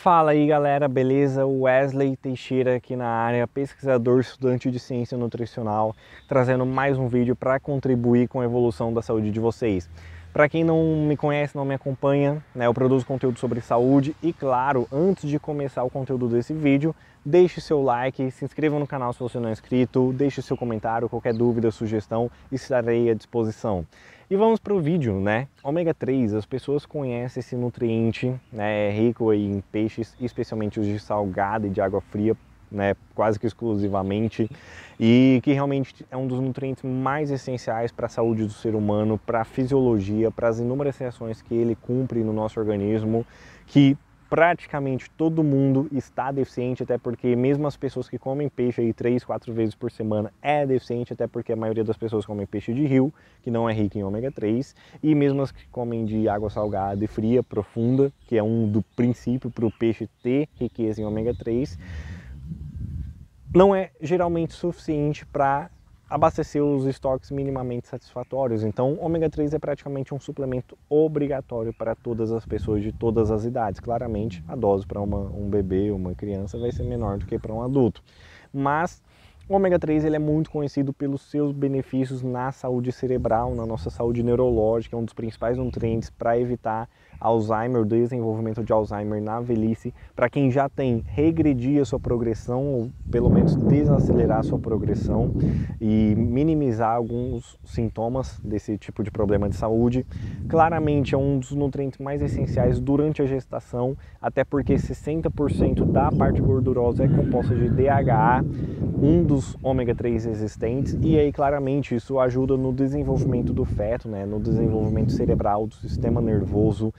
Fala aí galera, beleza? Wesley Teixeira aqui na área, pesquisador, estudante de ciência nutricional, trazendo mais um vídeo para contribuir com a evolução da saúde de vocês. Para quem não me conhece, não me acompanha, eu produzo conteúdo sobre saúde e claro, antes de começar o conteúdo desse vídeo, deixe seu like, se inscreva no canal se você não é inscrito, deixe seu comentário, qualquer dúvida, sugestão, estarei à disposição. E vamos para o vídeo, Ômega 3, as pessoas conhecem esse nutriente, é rico aí em peixes, especialmente os de salgada e de água fria, quase que exclusivamente, e que realmente é um dos nutrientes mais essenciais para a saúde do ser humano, para a fisiologia, para as inúmeras reações que ele cumpre no nosso organismo, que praticamente todo mundo está deficiente, até porque mesmo as pessoas que comem peixe aí 3, 4 vezes por semana é deficiente, até porque a maioria das pessoas comem peixe de rio, que não é rico em ômega 3, e mesmo as que comem de água salgada e fria, profunda, que é um do princípio para o peixe ter riqueza em ômega 3, não é geralmente suficiente para abastecer os estoques minimamente satisfatórios. Então, ômega 3 é praticamente um suplemento obrigatório para todas as pessoas de todas as idades. Claramente, a dose para um bebê ou uma criança vai ser menor do que para um adulto. Mas o ômega 3 ele é muito conhecido pelos seus benefícios na saúde cerebral, na nossa saúde neurológica, é um dos principais nutrientes para evitar Alzheimer, o desenvolvimento de Alzheimer na velhice. Para quem já tem, regredir a sua progressão, ou pelo menos desacelerar a sua progressão e minimizar alguns sintomas desse tipo de problema de saúde. Claramente é um dos nutrientes mais essenciais durante a gestação, até porque 60% da parte gordurosa é composta de DHA, um dos ômega 3 existentes, e aí claramente isso ajuda no desenvolvimento do feto, no desenvolvimento cerebral, do sistema nervoso.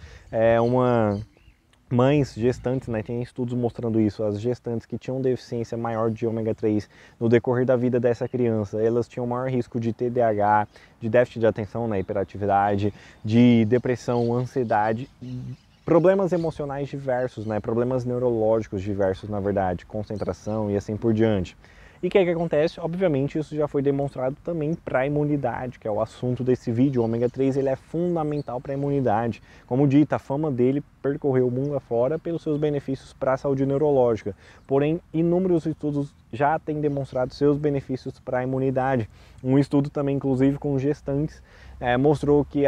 Mães gestantes, tem estudos mostrando isso, as gestantes que tinham deficiência maior de ômega 3 no decorrer da vida dessa criança, elas tinham maior risco de TDAH, de déficit de atenção, hiperatividade, de depressão, ansiedade, problemas emocionais diversos, problemas neurológicos diversos, na verdade, concentração e assim por diante. E o que acontece? Obviamente isso já foi demonstrado também para a imunidade, que é o assunto desse vídeo. O ômega 3 ele é fundamental para a imunidade. Como dito, a fama dele percorreu o mundo afora pelos seus benefícios para a saúde neurológica. Porém, inúmeros estudos já têm demonstrado seus benefícios para a imunidade. Um estudo também, inclusive, com gestantes, mostrou que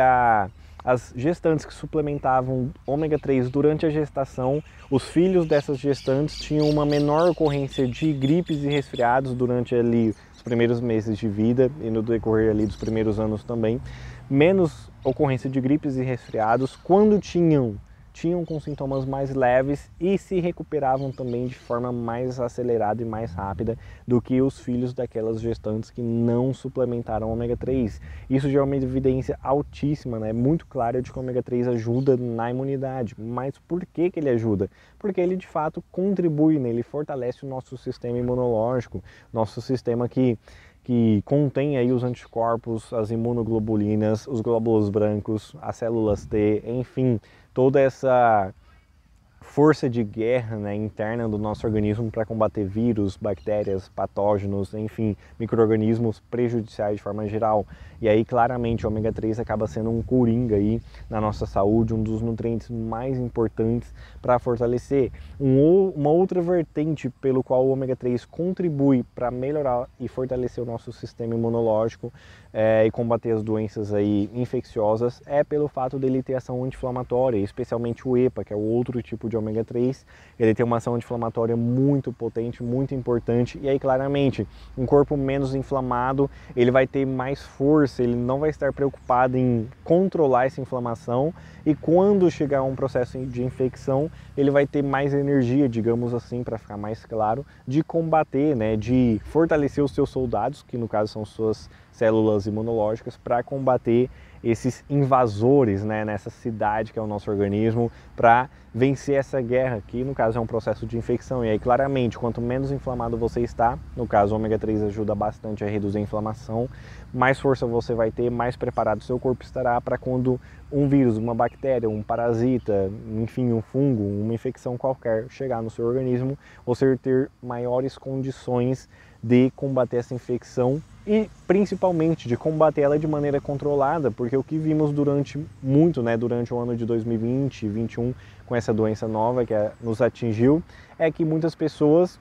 as gestantes que suplementavam ômega 3 durante a gestação, os filhos dessas gestantes tinham uma menor ocorrência de gripes e resfriados durante ali os primeiros meses de vida e no decorrer ali dos primeiros anos também, menos ocorrência de gripes e resfriados quando tinham com sintomas mais leves e se recuperavam também de forma mais acelerada e mais rápida do que os filhos daquelas gestantes que não suplementaram ômega 3. Isso já é uma evidência altíssima, muito clara de que o ômega 3 ajuda na imunidade. Mas por que ele ajuda? Porque ele de fato contribui, ele fortalece o nosso sistema imunológico, nosso sistema que contém aí os anticorpos, as imunoglobulinas, os glóbulos brancos, as células T, enfim, toda essa força de guerra interna do nosso organismo para combater vírus, bactérias, patógenos, enfim, micro-organismos prejudiciais de forma geral. E aí claramente o ômega 3 acaba sendo um coringa aí na nossa saúde, um dos nutrientes mais importantes para fortalecer. Uma outra vertente pelo qual o ômega 3 contribui para melhorar e fortalecer o nosso sistema imunológico e combater as doenças aí infecciosas é pelo fato dele ter ação anti-inflamatória, especialmente o EPA, que é o outro tipo de ômega 3, ele tem uma ação anti-inflamatória muito potente, muito importante, e aí claramente um corpo menos inflamado, ele vai ter mais força, ele não vai estar preocupado em controlar essa inflamação, e quando chegar um processo de infecção, ele vai ter mais energia, digamos assim, para ficar mais claro, de combater, de fortalecer os seus soldados, que no caso são suas células imunológicas, para combater esses invasores nessa cidade que é o nosso organismo, para vencer essa guerra, que no caso é um processo de infecção. E aí claramente, quanto menos inflamado você está, no caso o ômega 3 ajuda bastante a reduzir a inflamação, mais força você vai ter, mais preparado seu corpo estará para quando um vírus, uma bactéria, um parasita, enfim, um fungo, uma infecção qualquer chegar no seu organismo, você ter maiores condições de combater essa infecção e principalmente de combater ela de maneira controlada, porque o que vimos durante o ano de 2020 e 2021 com essa doença nova que nos atingiu, é que muitas pessoas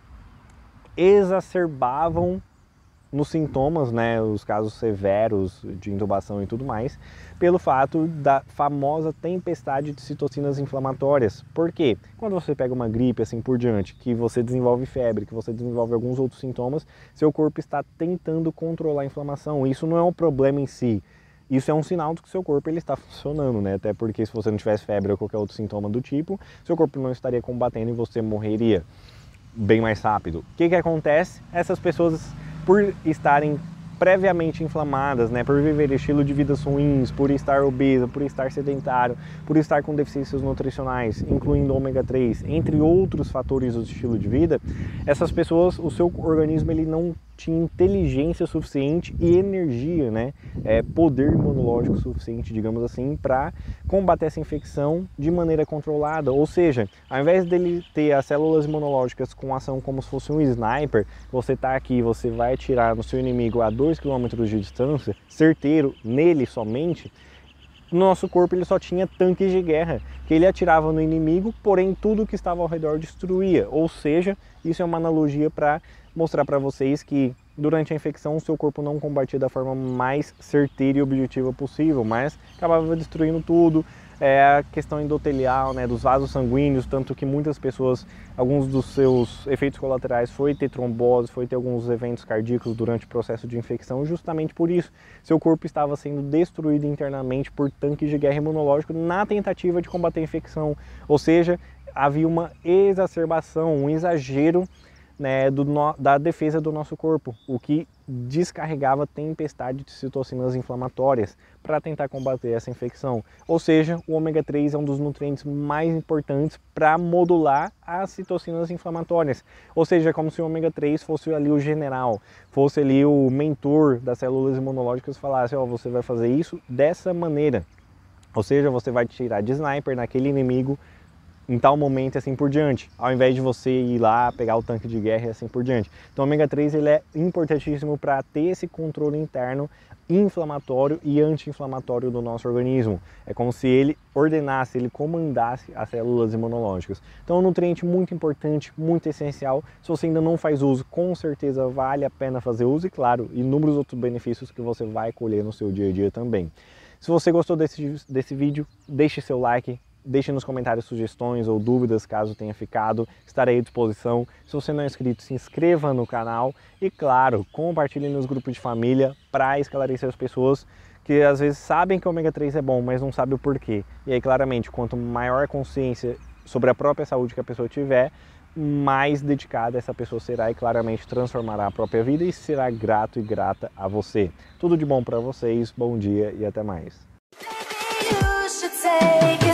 exacerbavam nos sintomas, né, os casos severos de intubação e tudo mais, pelo fato da famosa tempestade de citocinas inflamatórias. Por quê? Quando você pega uma gripe assim por diante, que você desenvolve febre, que você desenvolve alguns outros sintomas, seu corpo está tentando controlar a inflamação. Isso não é um problema em si. Isso é um sinal de que seu corpo ele está funcionando, né? Até porque se você não tivesse febre ou qualquer outro sintoma do tipo, seu corpo não estaria combatendo e você morreria bem mais rápido. O que acontece? Essas pessoas, por estarem previamente inflamadas, né, por viver estilo de vida ruins, por estar obesa, por estar sedentário, por estar com deficiências nutricionais, incluindo ômega 3, entre outros fatores do estilo de vida, essas pessoas, o seu organismo ele não tinha inteligência suficiente e energia, né, poder imunológico suficiente, digamos assim, para combater essa infecção de maneira controlada. Ou seja, ao invés dele ter as células imunológicas com ação como se fosse um sniper, você tá aqui, você vai atirar no seu inimigo a 2 km de distância, certeiro, nele somente, no nosso corpo ele só tinha tanques de guerra, que ele atirava no inimigo, porém tudo que estava ao redor destruía. Ou seja, isso é uma analogia para mostrar para vocês que durante a infecção o seu corpo não combatia da forma mais certeira e objetiva possível, mas acabava destruindo tudo. A questão endotelial, né, dos vasos sanguíneos, tanto que muitas pessoas, alguns dos seus efeitos colaterais foi ter trombose, foi ter alguns eventos cardíacos durante o processo de infecção, justamente por isso. Seu corpo estava sendo destruído internamente por tanques de guerra imunológico na tentativa de combater a infecção. Ou seja, havia uma exacerbação, um exagero, né, da defesa do nosso corpo, o que descarregava tempestade de citocinas inflamatórias para tentar combater essa infecção. Ou seja, o ômega 3 é um dos nutrientes mais importantes para modular as citocinas inflamatórias. Ou seja, é como se o ômega 3 fosse ali o general, fosse ali o mentor das células imunológicas e falasse, ó, você vai fazer isso dessa maneira. Ou seja, você vai tirar de sniper naquele inimigo em tal momento e assim por diante, ao invés de você ir lá pegar o tanque de guerra e assim por diante. Então o ômega 3 ele é importantíssimo para ter esse controle interno inflamatório e anti-inflamatório do nosso organismo. É como se ele ordenasse, ele comandasse as células imunológicas. Então é um nutriente muito importante, muito essencial. Se você ainda não faz uso, com certeza vale a pena fazer uso e, claro, inúmeros outros benefícios que você vai colher no seu dia a dia também. Se você gostou desse vídeo, deixe seu like, deixe nos comentários sugestões ou dúvidas caso tenha ficado, estarei à disposição. Se você não é inscrito, se inscreva no canal e, claro, compartilhe nos grupos de família para esclarecer as pessoas que às vezes sabem que o ômega 3 é bom, mas não sabem o porquê. E aí, claramente, quanto maior a consciência sobre a própria saúde que a pessoa tiver, mais dedicada essa pessoa será e claramente transformará a própria vida e será grato e grata a você. Tudo de bom para vocês, bom dia e até mais.